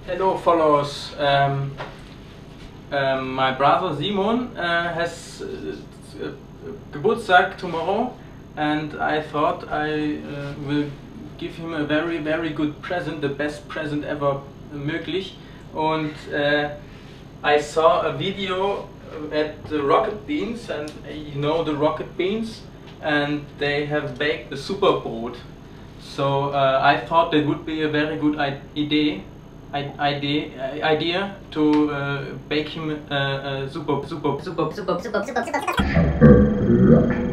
Hello followers, my brother Simon has Geburtstag tomorrow, and I thought I will give him a very good present, the best present ever möglich. Und I saw a video at the Rocket Beans, and you know the Rocket Beans, and they have baked the Superbrot. So I thought it would be a very good idea to bake him a super.